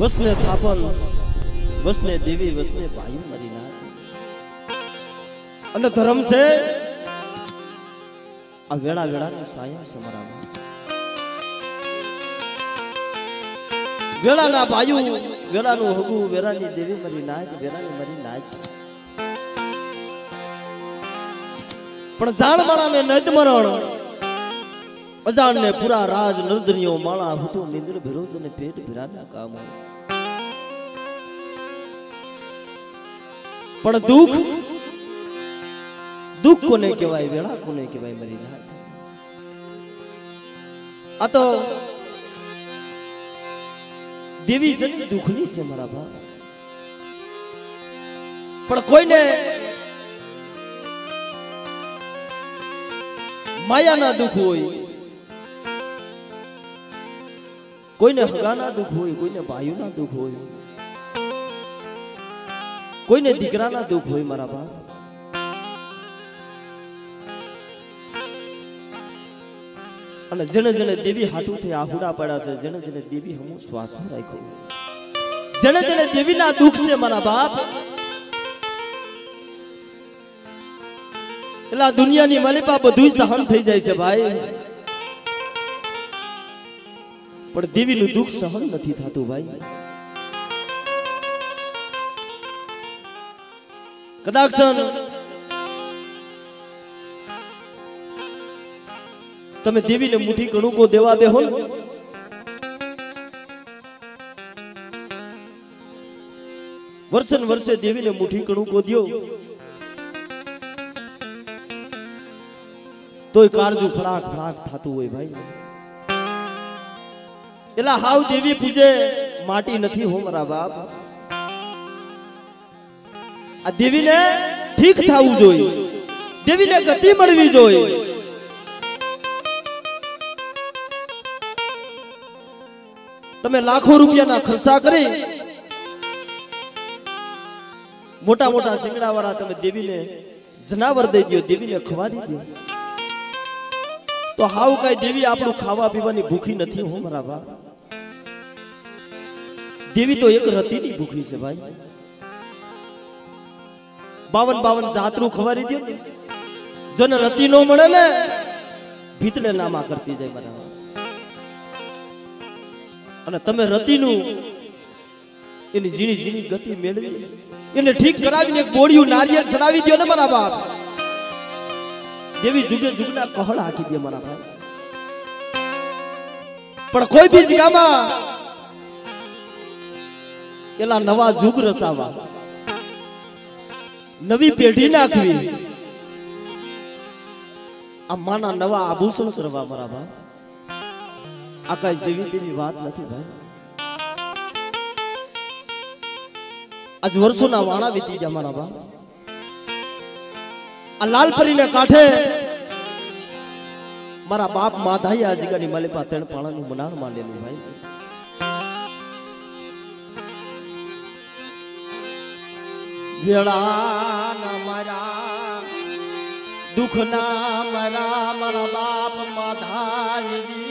વસને થાપન વસને દેવી વસને ભાઈ મારી નાથ અને ધર્મ છે આ વેળા વેળાની સાયા સમરામાં વેળાના ભાઈ વેળાનું હગુ વેળાની દેવી મારી નાથ વેળાની મારી નાથ પણ જાણમાળાને નજ મરણ અજાણને પૂરા રાજ નર્દનીઓ માળા હતો નિંદ્ર ભેરોજ અને પેટ ભેરાના કામ પણ દુઃખ દુઃખ કોને કહેવાય વેળા કોને કહેવાય મારી નાથ આ તો દેવી છે દુઃખની છે મારા બાપ પણ કોઈને માયાના દુઃખ હોય કોઈને હગાના દુઃખ હોય કોઈને ભાઈઓના દુઃખ હોય કોઈને દીકરાના દુઃખ હોય મારા બાપ અને જેને જેને દેવી હાટું થઈ આહુડા પડ્યા છે જેને જેને દેવી હમું શ્વાસો રાખ્યો જેને જેને દેવીના દુઃખ છે મારા બાપ એટલે આ દુનિયાની માલિપા બધું સહન થઈ જાય છે ભાઈ પણ દેવીનું દુઃખ સહન નથી થતું ભાઈ કદાચ તમે દેવીને મુઠ્ઠી કણુકો દેવા બેહો વર્ષે ને વર્ષે દેવીને મુઠ્ઠી કણુકો દ્યો તોય કાળજુ ફળાક ફળાક થતું હોય ભાઈ એલા હાવ દેવી પૂજે માટી નથી હો મારા બાપ આ દેવીને ઠીક થવું જોઈએ દેવીને ગતિ મળવી જોઈએ તમે લાખો રૂપિયાના ખર્ચા કરી મોટા મોટા શિંગડા વાળા તમે દેવીને જનાવર દઈ દો દેવીને ખવાડી દો તો હાવ કઈ દેવી આપણું ખાવા પીવાની ભૂખી નથી હો મારા બાપ દેવી તો એક રતિની ભૂખી છે ભાઈ 52 જાતરું ખવારી દો જન રતિ નો મળે ને ભીતડે નામા કરતી જાય મારા અને તમે રતિનું એની ઝીણી ઝીણી ગતિ મેળવી એને ઠીક કરાવીને ગોળિયું નારિયેળ ચડાવી દો ને મારા બાપ દેવી જુગે જુગના કહળ હાકી દે મારા ભાઈ પણ કોઈ બી જગ્યામાં એલા નવા જુગ રસાવા નવી પેઢી નાખવી આ માના નવા આભૂષણ કરવા મારા ભાઈ આ કઈ જેવી તેવી વાત નથી ભાઈ આજ વર્ષોના વાણા વીતી ગયા મારા બાપ આ લાલપરીને કાંઠે મારા બાપ માધાઈ આ જગ્યાની માલિપા ત્રણ પાણાનું મનાર માંડેલું ભાઈ વેળાના મારા દુઃખના મારા બાપ માધાઈ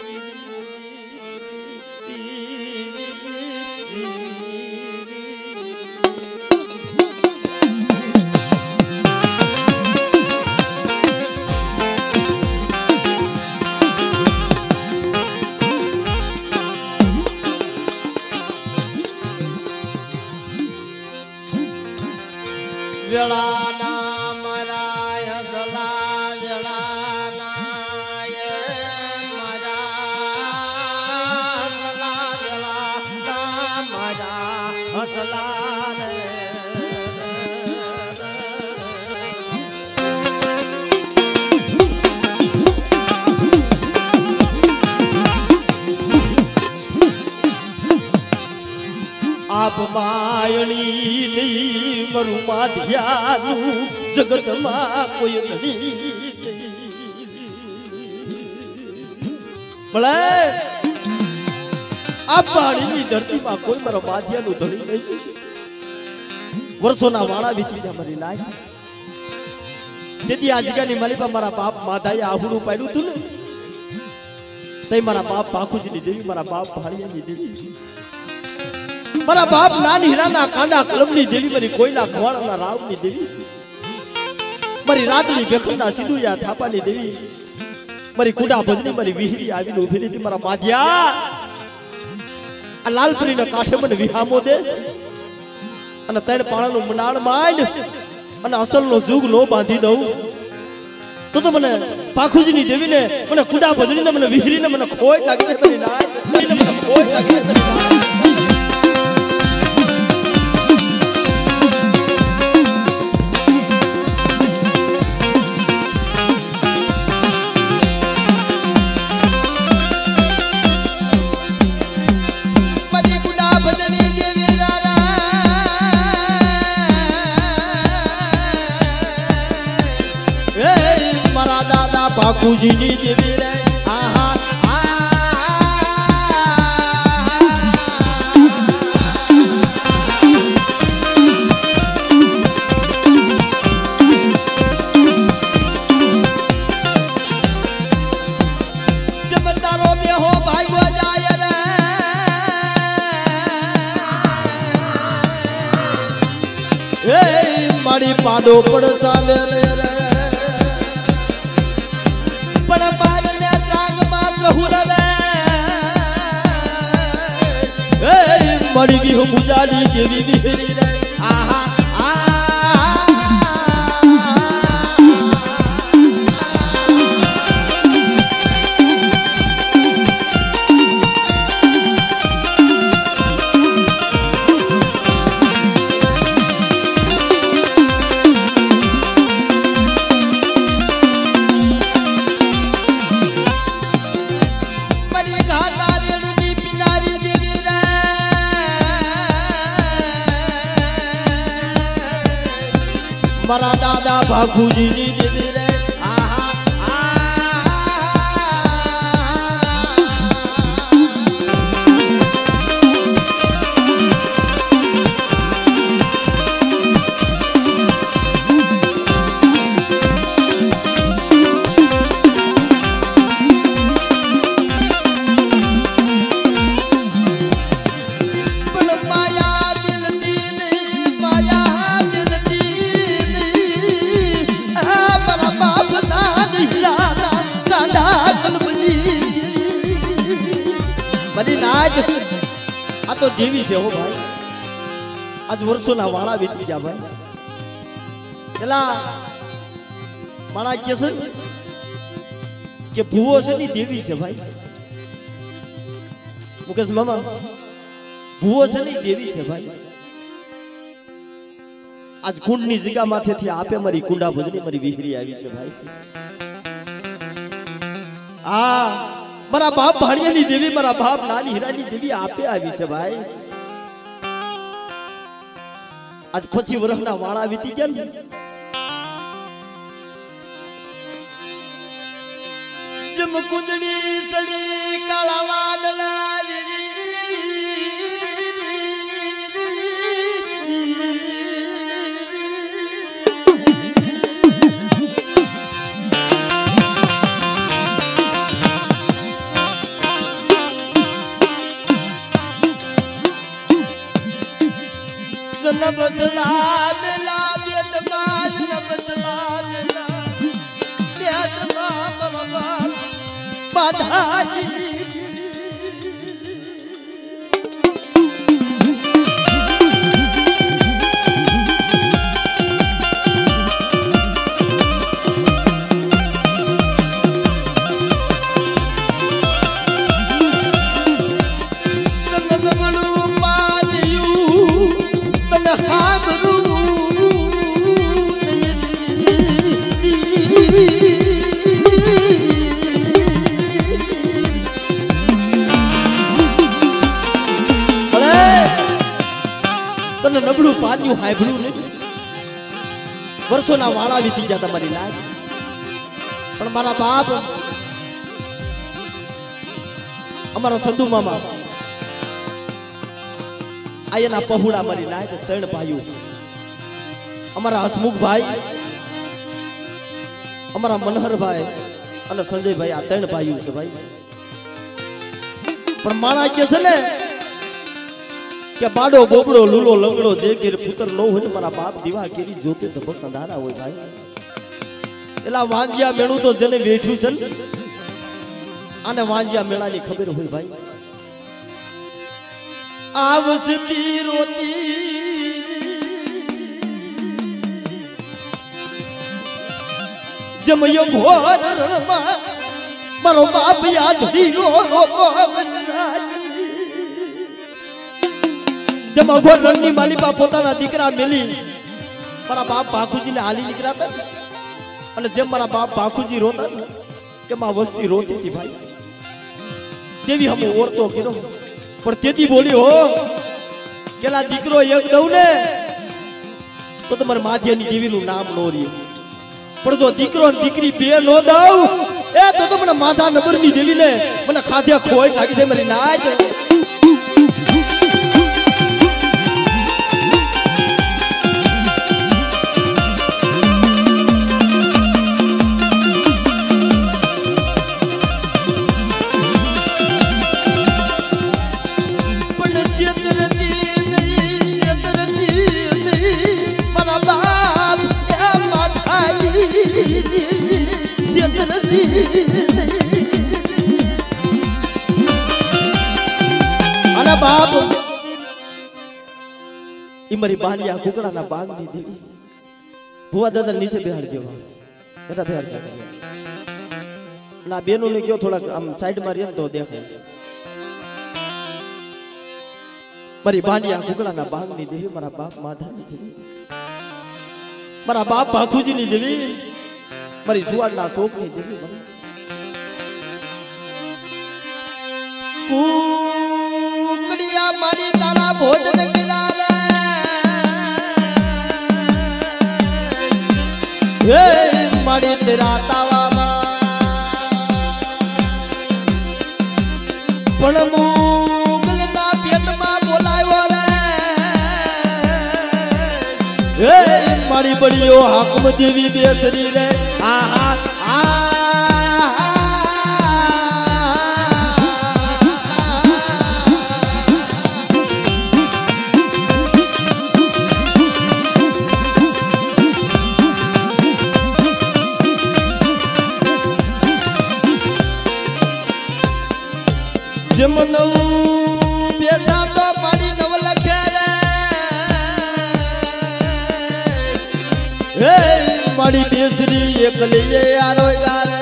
વેળાના મરાય હસલા વેળાના મરા હસલા આપ માયણી નહીં મરું માધ્યાનું જગતમાં કોઈ નહીં ભલે આ પાણીની ધરતીમાં કોઈ મારો માધ્યાનું ધણી નહીં વર્ષોના વાળા વીતી ગયા મારી નાય તેથી આ જગ્યાની માલિકા મારા બાપ માધાએ આહુડું પાડ્યું હતું ને તે મારા બાપ પાખુજીની દેવી મારા બાપ ભાણિયાની દેવી મારા બાપ નાની હીરાના કાંડા કલમની દેવી, મારી કોઈના ખવાડાના રાવની દેવી, મારી રાતની બેખંડા સિંધુયા થાપાની દેવી, મારી કુડા ભજની મારી વિહરી આવીને ઉભી રહી હતી. મારા માધ્યા આ લાલપરીના કાંઠે મને વિહામો દે અને ત્રણ પાણાનું મંડાણ માંડ અને અસલનો જુગ નો બાંધી દઉં તો મને પાખુજીની દેવીને મને કુડા ભજનીને મને વિહરીને મને ખોટ લાગી જાય, મને ખોટ લાગી જાય. બાપુજીની દેવી રે આહા જબ તારો બેહો ભાગ્યો જાય રે એ મારી પાડો પડસાને રે મળી ગઈ હું ગુજારી જેવી વિહરી રે આહા મારા દાદા ભાખુજીની દેવી રે આહા આ તો દેવી છે હો ભાઈ. આજ વર્ષોના વાળા વીતી જા ભાઈ. પેલા મારા કે છે કે ભૂવો છે ની દેવી છે ભાઈ. મુકેશ મામા ભૂવો છે ની દેવી છે ભાઈ. આજ કુંડની જગ્યા માથેથી આપે મારી કુંડા ભજની મારી વિહરી આવી છે ભાઈ. આ મારા બાપ ભાણિયાની દેવી, મારા બાપ નાની હીરાની દેવી આપે આવી છે ભાઈ. આજ 25 વર્ષના વાળા વીતી ગયા ને જમ કુંડળી સડી કાળા વાદળા बदला मिला बेतमाल न बदला मिला बेतमा बाधाजी નબળું પાન્યું હાંભળ્યું નહીં. વર્ષોના વાળા વીતી ગયા તમારી લાજ. પણ મારા બાપ અમારા સંધુ મામા આયના પહોળા મારી લાજ 3 ભાઈઓ. અમારા હસમુખભાઈ, અમારા મનહરભાઈ અને સંજયભાઈ, આ 3 ભાઈઓ છે ભાઈ. પણ મારા કે છે ને કે બાડો બોબડો લૂલો લંગડો જે કે પુત્ર નો હોય મારા બાપ દીવા કેરી જોતે ધબક અંધારા હોય ભાઈ એલા વાંજિયા મેળું તો જેને બેઠ્યું છે ને આને વાંજિયા મેળાની ખબર હોય ભાઈ આવસતી રોતી જમયો ઘોર રણમાં મારો બાપ યાદ હીરો જમા ઘોર રણની માલિકા પોતાના દીકરા મેલી મારા બાપ ભાખુજીને હાલી નીકળ્યા હતા અને જેમ મારા બાપ ભાખુજી રોતા કે માં વસ્તી રોતી હતી ભાઈ દેવી હમે ઓરતો કર્યો પણ તેથી બોલી હો કેલા દીકરો એક દઉં ને તો તમારે માધ્યની દેવીનું નામ નો રહ્યું પણ જો દીકરો અને દીકરી બે નો દઉં એ તો મને માથા નંબરની દેવી ને મને ખાધ્યા ખોઈ લાગી છે મારી નાચ અને બાપ ઈ મારી બાણિયા કુકડાના બાગની દેવી ભુવા દાદા નીચે બેહાડજો બેટા બેહાડજો ના બેનો ને કયો થોડા આમ સાઈડ માં રેમ તો દેખાય મારી બાણિયા કુકડાના બાગની દેવી મારા બાપ માધાની દેવી મારા બાપ ભાખુજીની દેવી મારી સુવાડના શોકની દેવી કુકડિયા મારી તારા ભોજન કિનારે હે મારી તેરા તાવામાં પણ મુગલના પેટમાં બોલાવ્યો રે હે મારી બડીઓ હાકમ દેવી બેસરી રે આહા જમનઉ બેસા તો મારી નવ લખે રે મારી બેસરી એકલી આરો ગારે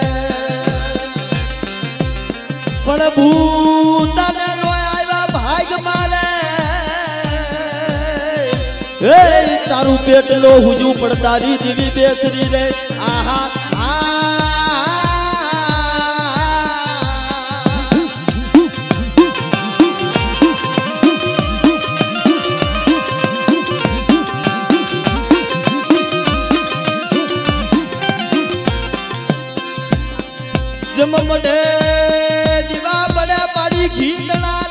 પણ ભૂતાને રોય આવ્યા ભાગ મારે હે તારું પેટલો હુજુ પડતારી દેવી બેસરી રે આહા મડે દીવા બડે પાડી ઘીતણા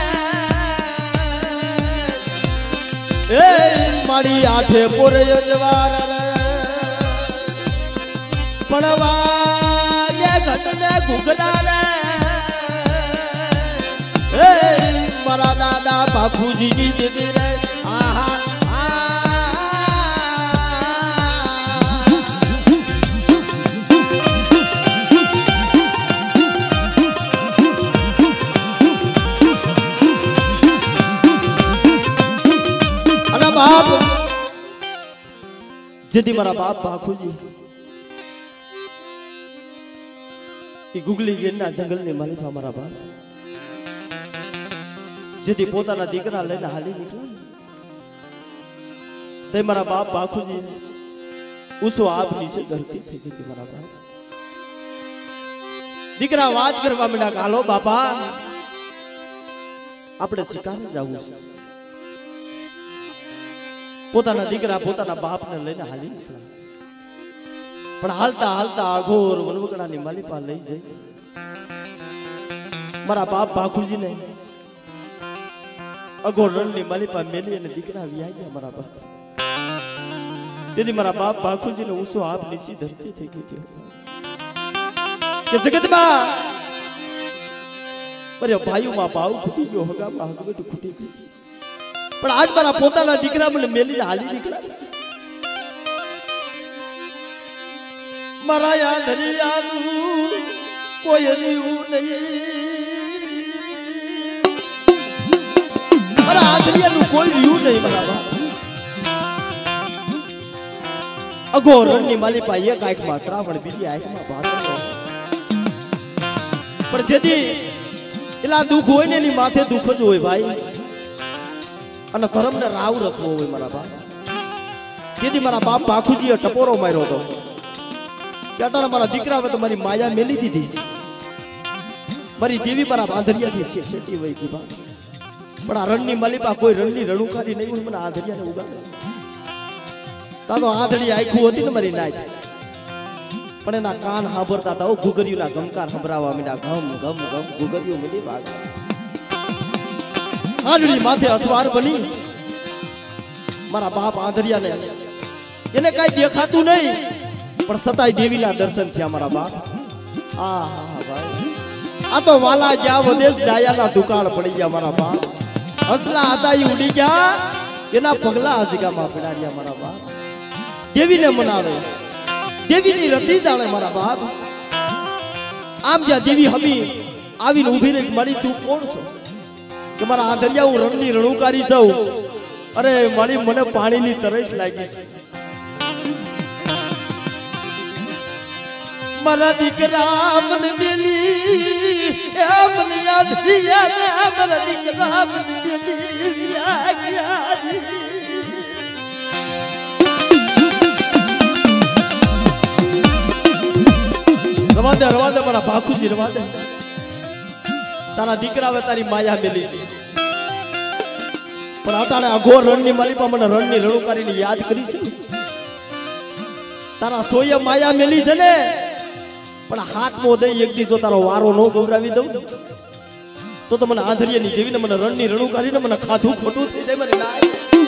રે એ મારી આઠે પોરે જવાર રે પડવા ઘટને ઘુઘરા રે એ મારા દાદા બાપુજીની દેવી રે આહા बाप जदी मारा बाप भाखुजी ई गुगली गेना जंगल ने मालिका मारा बाप जदी पोताना दीकरा लईने हाली निकळ्या ते मारा बाप भाखुजी उसो आप नीचे धरती थी गई मारा बाप दीकरा વાત કરવા માંડ્યા કે હાલો બાપા આપણે શિકારે જાવું છે પોતાના દીકરા પોતાના બાપને લઈને હાલી નીકળ્યા પણ હાલતા હાલતા આઘોર વનવગડાની માલિપા લઈ જઈ મારા બાપ ભાખુજીને અઘોર રણની માલિપા મેલી અને દીકરા વ્યા ગયા મારા બાપ તેથી મારા બાપ ભાખુજીને ઊંચો આપ નીચી ધરતી થઈ ગઈ કે જગતમાં મારા ભાઈઓમાં ભાવ ખૂટી ગયો હગામાં હગવટ ખૂટી ગઈ પણ આજ મારા પોતાના દીકરા મને મેલીને હાલી નીકળ્યા મારા આંધળિયાનું કોઈ રહ્યું નહીં મારા આંધળિયાનું કોઈ રહ્યું નહીં મારા અઘોરણની માલિપા એક આંખમાં શ્રાવણ બીજી આંખમાં ભાષણ પણ જેથી એલા દુઃખ હોય ને એની માથે દુઃખ જ હોય ભાઈ અને ધર્મને રાવ રસવો હોય મારા બાપ જેથી મારા બાપ બાખુજીએ ટપોરો માર્યો હતો ત્યારે મારા દીકરા હવે તો મારી માયા મેલી દીધી મારી દેવી મારા આંધળિયાથી સેટી વહી ગઈ પણ આ રણની માલિપા કોઈ રણની રણુકારી નહીં હોય મને આંધળિયાને ઉગાડે તા તો આંધળી આખું હતી ને મારી નાય પણ એના કાન સાંભળતા હતા ઘુઘરીઓના ગમકાર સંભળાવા મીડા ગમ ગમ ગમ ઘુઘરીઓ મિલી ભાગ આંધળી માથે અસવાર બની મારા બાપ આંધળિયાને એને કઈ દેખાતું નહીં પણ સતાય દેવીના દર્શન થયા મારા બાપ આ ભાઈ આ તો વાલા જ્યાં વદેશ ડાયાના દુકાળ પડી ગયા મારા બાપ હસલા હતા એ ઉડી ગયા એના પગલા હસગામાં પડાડ્યા મારા બાપ દેવીને મનાવે દેવીની રતી જાણે મારા બાપ આમ જ્યાં દેવી હમી આવીને ઊભી રહી મારી તું કોણ છો કે મારા આંધળિયા હું રણની રણુકારી છું અરે મારી મને પાણીની તરસ લાગી મારા દીકરા મને મેલી મને યાદ મારા દીકરા મને મેલી રવા દે મારા બાપુજી રવા દે તારા દીકરા હવે તારી માયા મેલી છે પણ અટાણે અઘોર રણની માલિપા મને રણની રણુકારીને યાદ કરી છે તારા સોય માયા મેલી છે ને પણ હાથમાં દઈ એક દી જો તારો વારો ન ગૌરાવી દઉં તો મને આંધળિયાની દેવીને મને રણની રણુકારીને મને ખાધું ખોટું થઈ જાય મારી નાય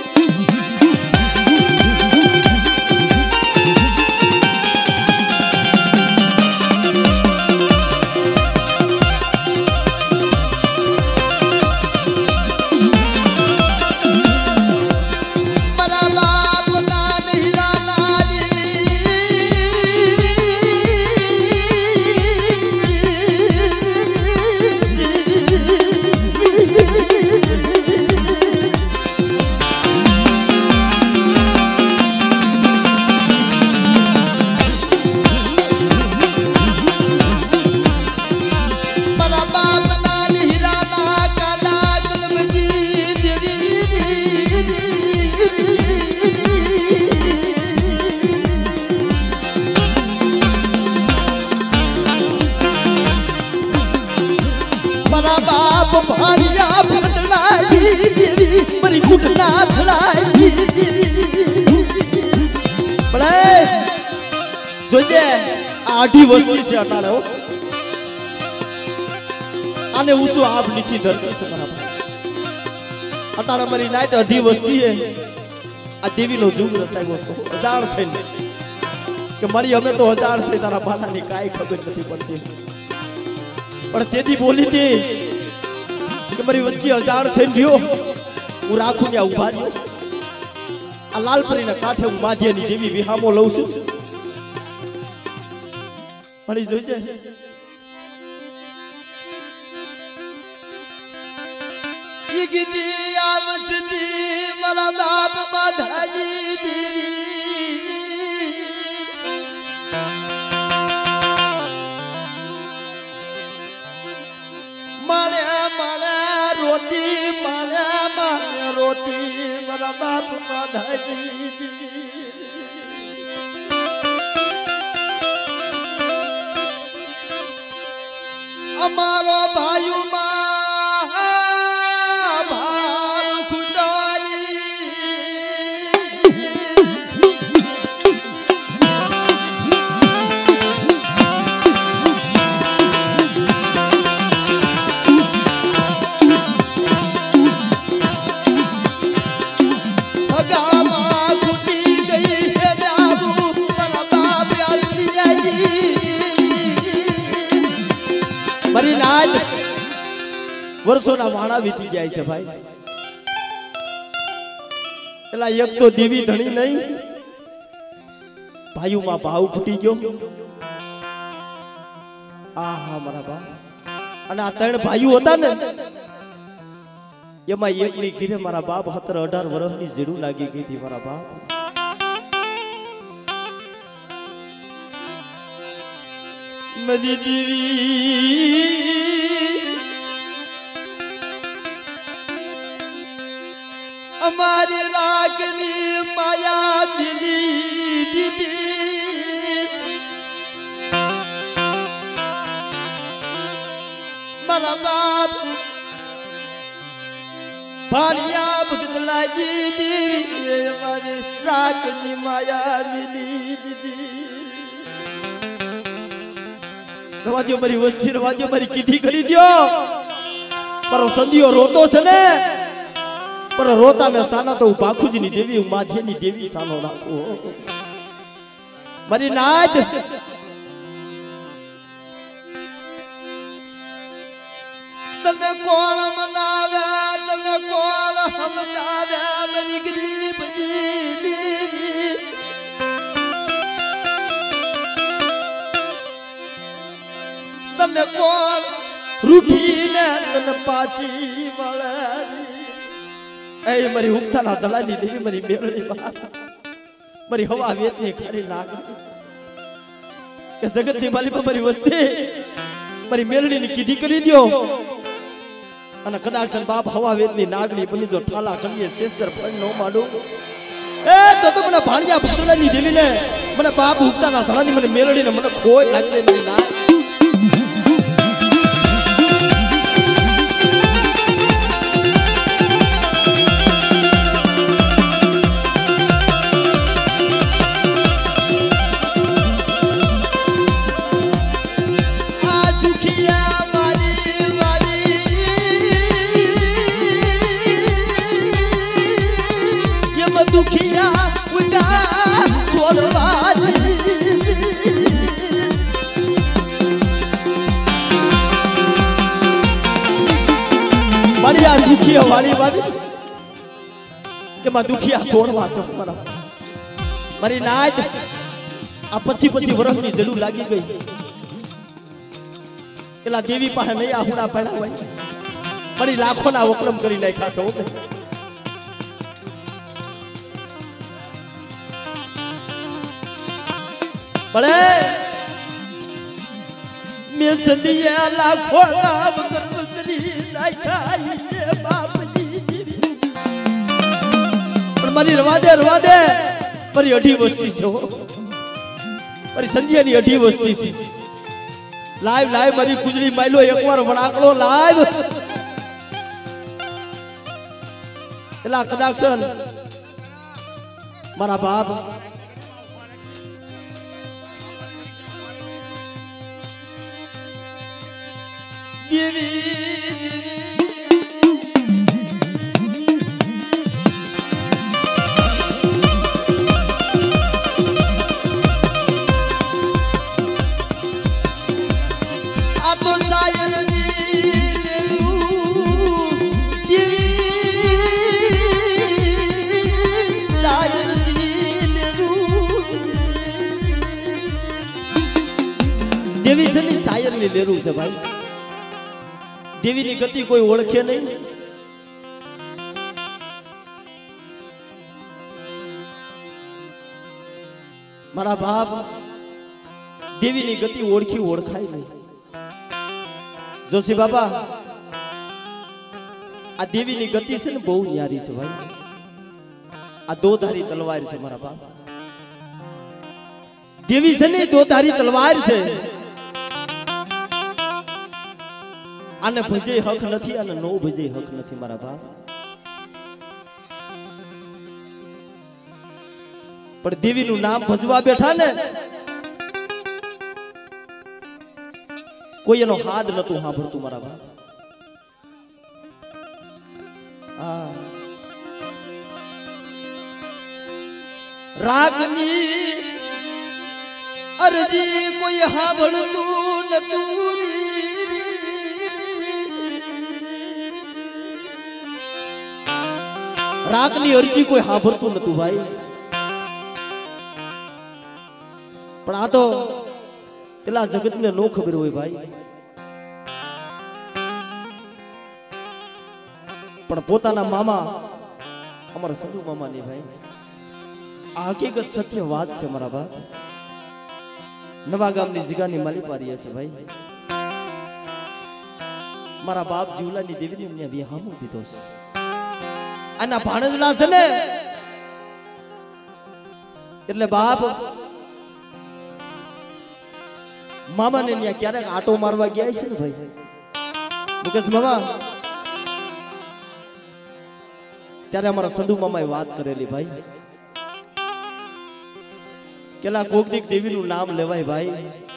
ભાડિયા ભટલાઈ મારી ઘૂંટના થલાઈ ભલે જોજે આ 18 વર્ષની છે અટાણે આને ઊંચું આપ નીચી ધરતી છે મારા ભાઈ અટાણે મારી નાઈટ 18 વર્ષની છે આ દેવીનો જુગ રસાયો છે અજાણ થઈને કે મારી અમે તો અજાણ છે તારા ભાષાની કાઈ ખબર નથી પડતી પણ તેથી બોલી દે કે મારી વચ્ચે અજાણ થઈને રહ્યો હું રાખું ત્યાં ઉભા રહ્યો આ લાલપરીના કાંઠે હું માધ્યની દેવી વિહામો લઉં છું મળી જોઈજે ઈ ગીતી આવતી મારા બાપ માધાજી દેવી रोटी मारे रोटी मारा बाप माधाजी અમારો ભાઈ માં ભાવ ખુદાઈ વર્ષોના વાણા વીતી જાય છે ભાઈ એલા એક તો દેવી ધણી નહીં, ભાઈઓમાં ભાવ ફૂટી ગયો. આહા મારા બા. અને આ ત્રણ ભાઈઓ હતા ને એમાં એકની ઘીરે મારા બાપ 17-18 વર્ષની જીડું લાગી ગઈ હતી મારા બાપ. મરી દેવી અમારી રાખની માયા મિલી દીધી. મારા બાપ ભાણિયા બદલાજી દેવી અમારી રાખની માયા મિલી દીધી. રવાજો મારી વસ્તી, રવાજો મારી કીધી કરી દ્યો. પર સંધિયો રોતો છે ને, પર રોતા મેં સાના તો બાખુજી ની દેવી, માધ્ય ની દેવી સાનો રાખો. મારી નાદ તમે કોણ મનાવ્યા, તમે કોણ સમજાવ્યા મારી ગરીબ દેવી. તમને કોણ રૂઠીને તને પાછી મળે. એ મારી ઉગતાના દલાલી દેવી, મારી મેરડી વાત, મારી હવા વેતની ખારી લાગણી કે જગતની માલિક મારી વસ્તી મારી મેરડીની કીધી કરી દ્યો. અને કદાચ બાપ હવા વેતની નાગણી બની જો ઠાલા કરીએ શેષર ફળ નો માડું એ તો મને ભાણિયા ભદ્રલાની દેવી ને મને બાપ ઉગતાના ધડાની મને મેરડીને મને ખોય લાગી મારી ના. દુખિયા વાળી વાળી કે માં દુખિયા છોડવા છે મારી નાચ. આ 25 વર્ષની જડું લાગી ગઈ. પેલા દેવી પાસે નહીં આહુડા પડ્યા હોય, મારી લાખોના વક્રમ કરી નાખ્યા છે. ભલે મેં સંધિયા લાખોના વક્રમ કરી નાખ્યા છે બાપજી. પણ મારી રવા દે મારી અઢી વસ્તી છે, મારી સંધ્યાની અઢી વસ્તી છે. લાઈવ મારી કુજળી માયલો એકવાર વણાકલો લાઈવ. એલા કદાચ મારા બાપ દેવી છે ને શાયર ની લેરું છે ભાઈ. દેવીની ગતિ કોઈ ઓળખે નહીં. મારા બાપ દેવીની ગતિ ઓળખાય નહીં. જોશી બાબા આ દેવીની ગતિ છે ને બહુ ન્યારી છે ભાઈ. આ દોધારી તલવાર છે મારા બાપ. દેવી છે ને દોધારી તલવાર છે. આને ભજે હક નથી, અને નો ભજે હક નથી મારા બાપ. પણ દેવીનું નામ ભજવા બેઠા ને કોઈ એનો હાથ નતું સાંભળતું મારા બાપ. રાગની અરજી કોઈ સાંભળતું નતું. રાખની અરજી કોઈ સાંભળતું નતું ભાઈ, પણ આ તો પેલા જગતને નો ખબર હોય ભાઈ, પણ પોતાના મામા અમારા સંધુ મામાની ભાઈ આ હકીકત સત્ય વાત છે મારા બાપ. નવા ગામની જગ્યાની માલિપારી હશે ભાઈ, મારા બાપ જીવલાની દેવીને એમને વિહામો દીધો છે. આના ભાણેજના છે ને એટલે બાપ મામાને ત્યાં ક્યારેક આટો મારવા ગયા છે ને ભાઈ, મુકેશ મામા ત્યારે અમારા સંધુ મામાએ વાત કરેલી ભાઈ, કેલા કોકદીક દેવીનું નામ લેવાય ભાઈ,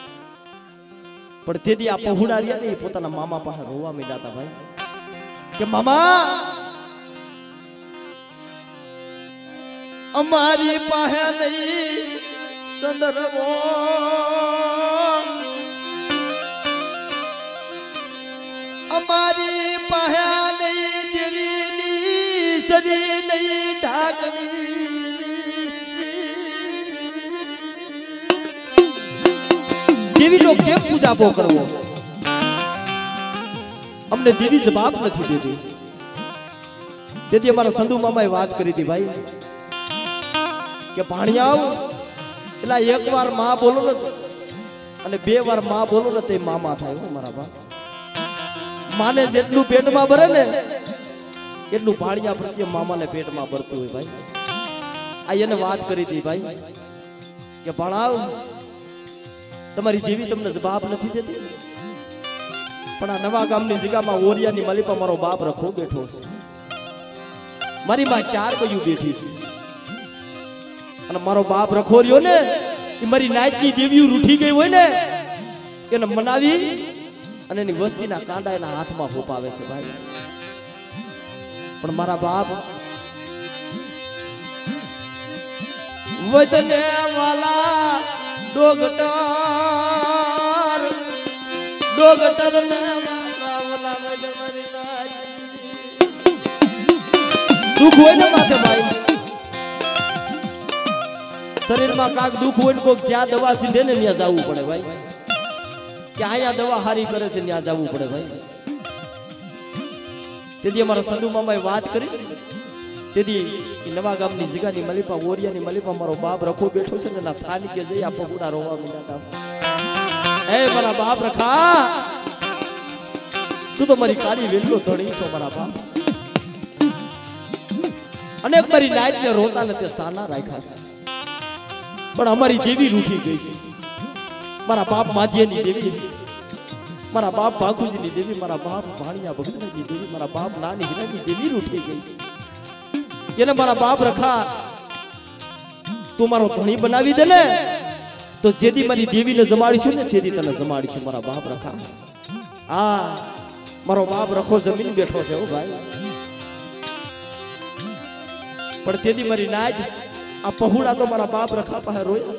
પણ તેથી આ પહોળા રહ્યા ને પોતાના મામા પાસે રોવા માંડ્યા હતા ભાઈ કે મામા અમારી પાસે નહીં સંદર્ભો, અમારી પાસે નહીં દેવીની સરી નહીં ઢાકણી, દેવી નો કેમ પૂજાપો કરવો, અમને દેવી જવાબ નથી દેતી. તેથી અમારા સંધુ મામાએ વાત કરી હતી ભાઈ કે ભાણિયાઓ એટલે એક વાર માં બોલો ને અને બે વાર માં બોલો ને તે મામા થાય મારા બાપ. માને જેટલું પેટમાં ભરે ને એટલું ભાણિયા પ્રત્યે મામાને પેટમાં ભરતું હોય ભાઈ. આ એને વાત કરી હતી ભાઈ કે ભણાવ તમારી દેવી તમને જવાબ નથી દેતી, પણ આ નવા ગામની જગ્યામાં ઓરિયાની માલિપા મારો બાપ રખો બેઠો છે, મારી માં 4 કયું બેઠી છે, અને મારો બાપ રખો રહ્યો ને એ મારી નાયતની દેવીઓ રૂઠી ગઈ હોય ને એને મનાવી અને એની વસ્તીના કાંડા એના હાથમાં ફોપાવે છે ભાઈ. પણ મારા બાપ વતને વાલા ડોગટર ને દુઃખ હોય ને માથે ભાઈ, શરીરમાં કાક દુઃખ હોય ને કોઈક જ્યાં દવા સીધે ને ત્યાં જવું પડે ભાઈ, કે અહીંયા દવા હારી કરે છે ત્યાં જવું પડે ભાઈ. તેથી અમારા સંધુ મામાએ વાત કરી, તેથી નવા ગામની જગ્યાની મલિપા ઓરિયાની મલિપા મારો બાપ રખો બેઠો છે ને એના સ્થાનિકે જઈ આ પગુડા રોવા માંડ્યા હતા. એ મારા બાપ રખા તું તો મારી કાળી વેલ્લો ધણી છો મારા બાપ, અનેક મારી નાયત ને રોતા ને તે સાના રાખ્યા છે, પણ અમારી દેવી રૂઠી ગઈ છે. મારા બાપ માધ્યની દેવી, મારા બાપ ભાખુજીની દેવી, મારા બાપ ભાણિયા ભગતની દેવી, મારા બાપ નાની હીરાની દેવી રૂઠી ગઈ છે. એને મારા બાપ રખા તું મારો ધણી બનાવી દે ને તો જેથી મારી દેવીને જમાડીશું ને તેથી તને જમાડીશું મારા બાપ રખા. આ મારો બાપ રખો જમીન બેઠો છે હો ભાઈ, પણ તેથી મારી નાજ આ પહોળા તો મારા બાપ રખા પાસે રોયા,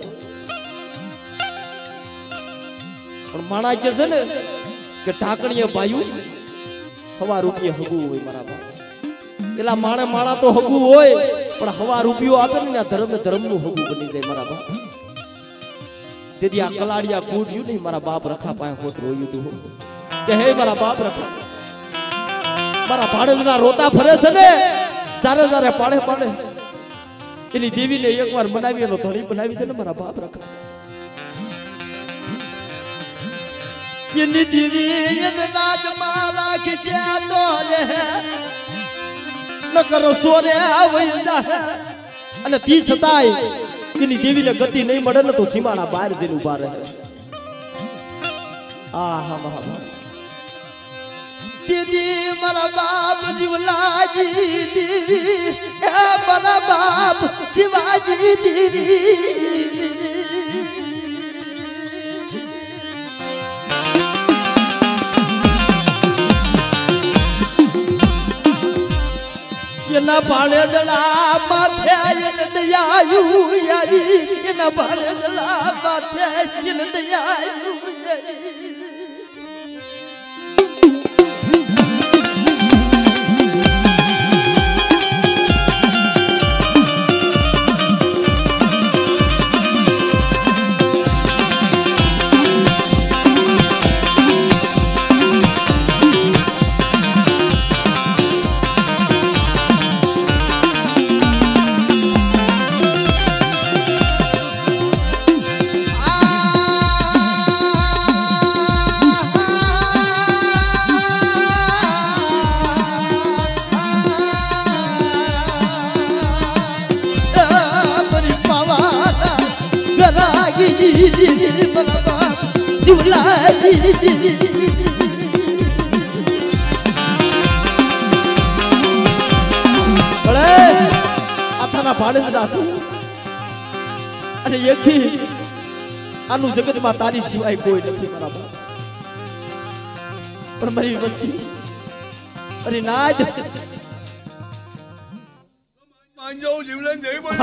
પણ માણા કે છે ને કે ઢાકણીએ ભાયું હવા રૂપિયે હગું હોય મારા બાપ. પેલા માણા તો હગું હોય પણ હવા રૂપિયો આપે ને ધર્મનું હગું બની જાય મારા બાપ. તેથી આ કલાડિયા કૂડ્યું નહીં મારા બાપ રખા પાસે હોત રોયું તું કે હે મારા બાપ રખા મારા ભાણેજના રોતા ફરે છે ને જારે પાડે પાડે એની દેવીને એકવાર બનાવી એનો ધણી બનાવી દે ને મારા બાપ રખા. એની દેવી એને રાજમાં રાખી તો ન કરો સોરે આવૈયા અને તી છતાંય એની દેવીને ગતિ નહીં મળે ને તો સીમાના બહાર જઈને ઉભા રહે. આહા મહા દીદી મારા બાપ જીવલાજી દીદી એ મારા બાપ જીવાજી દીદી એના ભાણેજના માથે એને દયાયું યારી, એના ભાણેજના માથે એને દયાયું યારી. આથાના ભાડે દાસુ અને એકથી આનું જગતમાં તારી સિવાય કોઈ નથી મારા બાપ પણ મારી વસ્તી અરે નાજ માંજો જીવલેન જય બોલ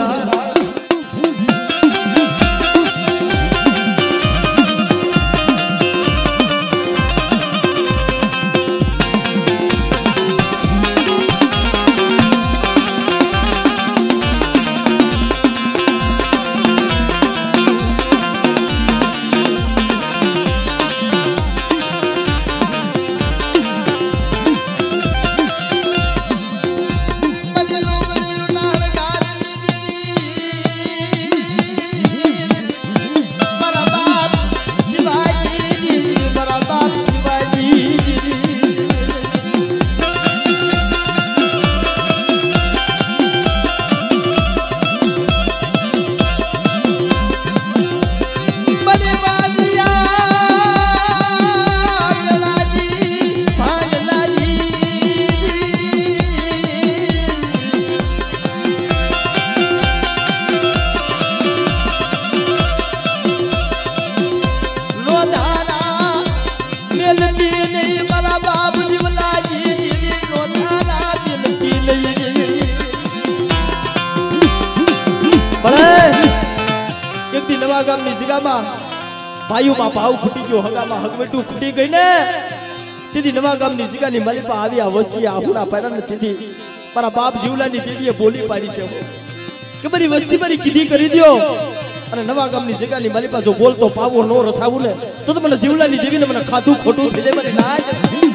ભાઈઓમાં ભાવ ખૂટી ગયો હગામાં હગવટું ખૂટી ગઈ ને તેથી નવા ગામની જગ્યાની માલિપા આવી આ વસ્તી આહુડા પાડ્યા ને તેથી મારા બાપ જીવલાની દેવીએ બોલી પાડી છે કે મારી વસ્તી મારી કીધી કરી દ્યો અને નવા ગામની જગ્યાની માલિપા જો બોલતો પાવો નો રસાવું ને તો મને જીવલાની દેવીને મને ખાધું ખોટું થઈ જાય મારી નાજ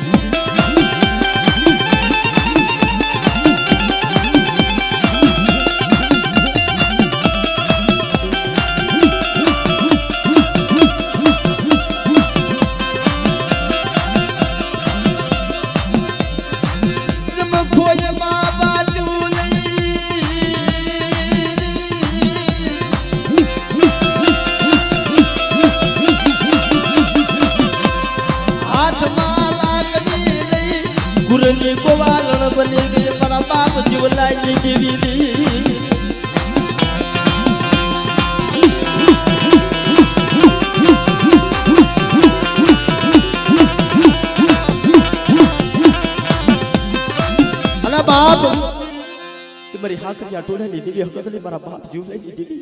गुरनी गोवालन बने गए मारा बाप जीवलाई देवी अना बाप कि मारी हाकरिया टोळ्यानी देवी हकतली मारा बाप जीवलाई देवी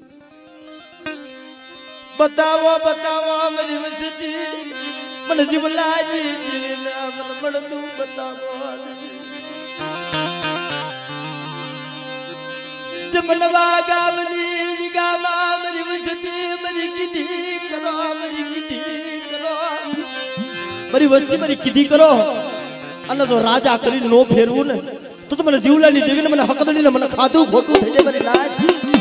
बताओ बताओ मेरी वसती मन जीवलाई मन तू बताओ जमनवा गावली गामा मेरी वसती मेरी किधी करो मेरी किधी करो मेरी वस्ती मेरी किधी करो अन तो राजा करी नो फेरवू ने तो મને જીવલાની દેવીને મને હકદડીને મને ખાધું ખોટું થઈ જાય મારી લાજ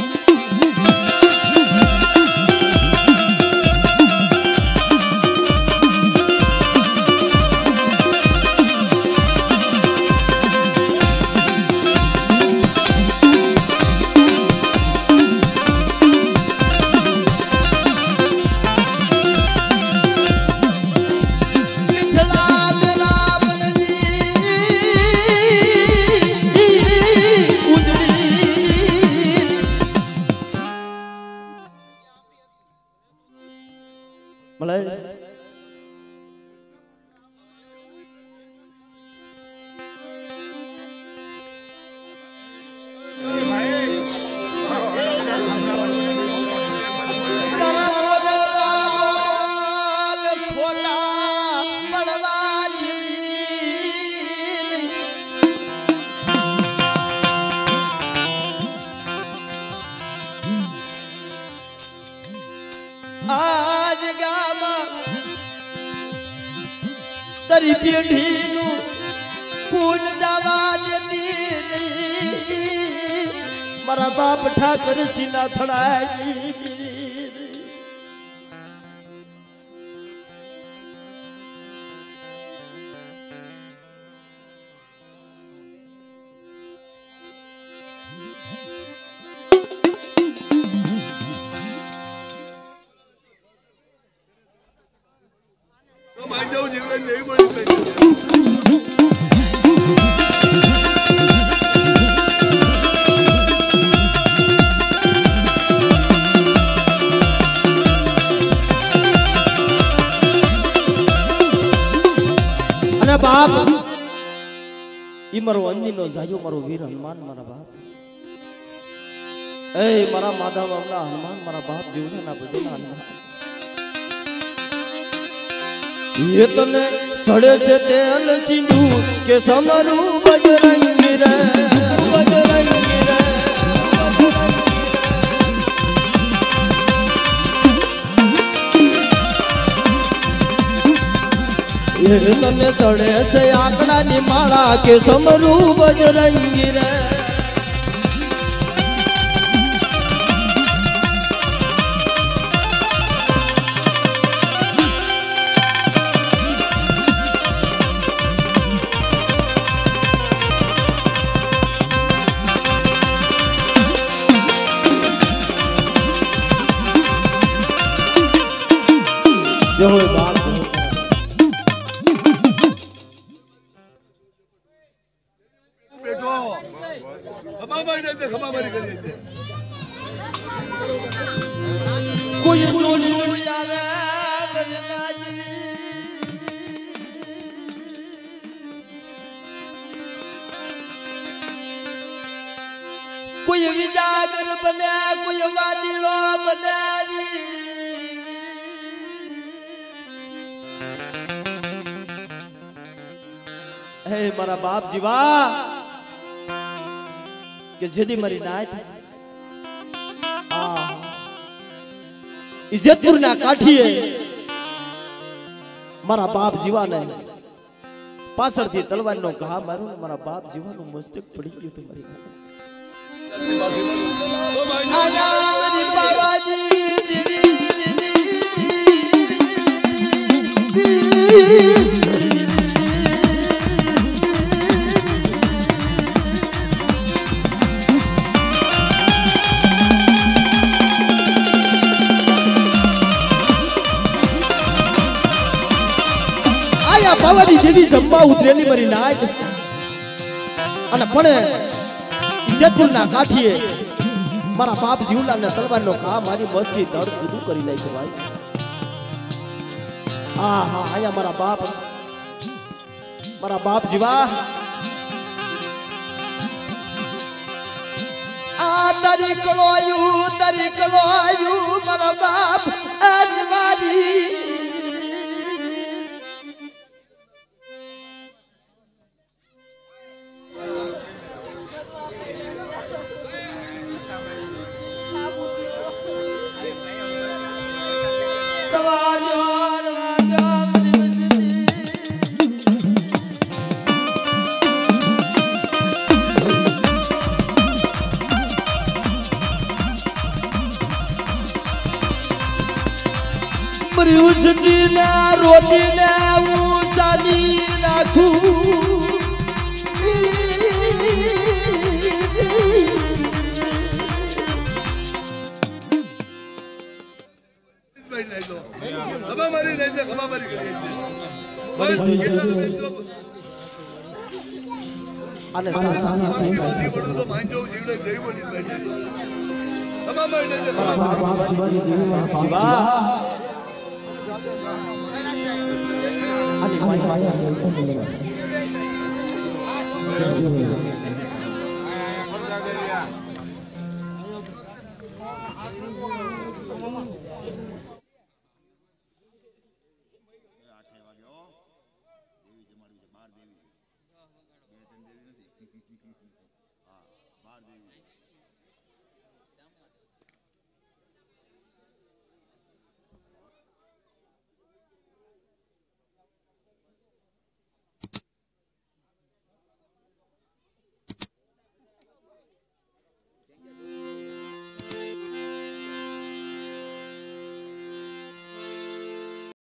आज गामा तरी पेढ़ी पून दावा मारा बाप ठाकर सिला थड़ाई અને બાપ ઈ મારો અંજીનો જાજો મારો વીર હનુમાન મારા બાપ એ મારા માધા બાપના હનુમાન મારા બાપ જીવના ભજના હનુમાન ये तने सड़े से तेल सिंदूर के समरू बजरंगी रे बजरंगी रे ये तने सड़े से आंकड़ा निमाड़ा के समरू बजरंगी रे जो होए बात બેઠો ખમાબારી કરી દે कोई जोड़ी आवे बजनाजरी कोई विजागर बने कोई वादिलो बने हे मारा बाप जीवा के जदी मरी नाय इज्जतपुर ना काठीए मारा बाप जीवा ने पाछળ થી તલવાર નો ઘા મારો મારા બાપ જીવાનું મસ્તક પડી ગયું તો મરી ગયો આયા રી બાબાજી પાવાની દેવી જંબા ઉતરેલી મરી નાય અને પણ ઇજ્જતપુરના કાઠીએ મારા બાપ જીવલાને તલવારનો ઘા મારી મસ્તી ધડ જુદું કરી નાખ્યો ભાઈ હા હા આયા મારા બાપ જીવા આ તરીકલો આયુ મારા બાપ અજવારી उसकी ना रोटी ना उसानी राखूं ખમાબારી કરી દે અને સાસા જીવન તો માંજો જીવને દેવની બેઠે ખમાબારી કરી દે મારા બાપ શિવાજી જીવા અને માયા